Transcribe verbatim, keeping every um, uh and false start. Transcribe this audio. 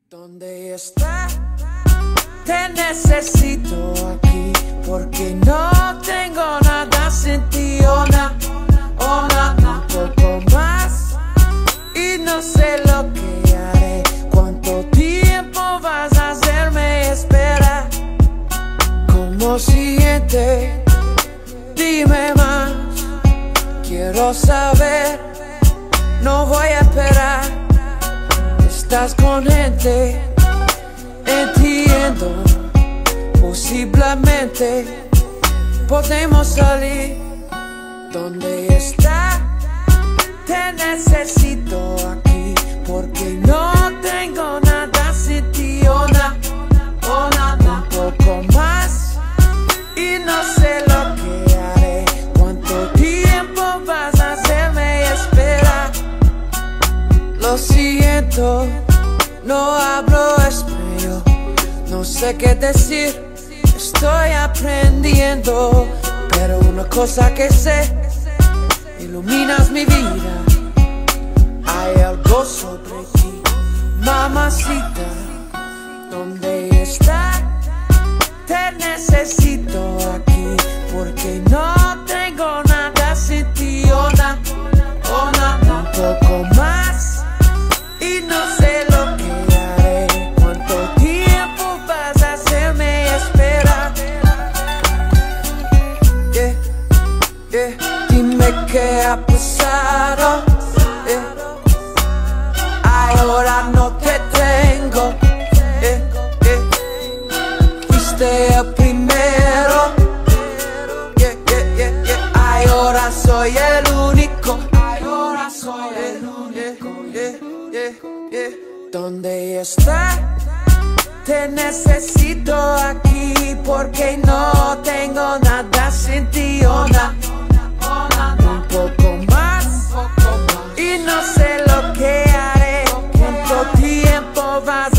¿Dónde estás? Te necesito aquí, porque no tengo nada sin ti, oh, na, oh, na, un poco más. Y no sé lo que haré, cuánto tiempo vas a hacerme esperar. ¿Cómo siente? Dime más, quiero saber, no voy a esperar. Estás con gente, entiendo, posiblemente podemos salir. ¿Dónde estás? Te necesito aquí, porque no tengo nada sin ti, oh, na, oh, na, un poco más. Y no sé lo que haré, cuánto tiempo vas a hacerme esperar. Lo siento, no hablo español, no sé qué decir, estoy aprendiendo. Pero una cosa que sé, iluminas mi vida. Hay algo sobre ti, mamacita. ¿Dónde estás? Te necesito aquí, porque no tengo nada sin ti, oh, na, oh, na, un poco más. Y no sé lo que haré, cuánto tiempo vas a hacerme esperar. Yeah, yeah. Dime qué ha pasado, yeah. Ahora no te tengo, yeah, yeah. Fuiste el primero, yeah, yeah, yeah, yeah. Ahora soy el único, ahora soy el único, yeah, yeah, yeah. ¿Dónde estás? Te necesito aquí, porque no tengo nada sin ti, oh, na, un poco más. Y no sé lo que haré, cuánto tiempo vas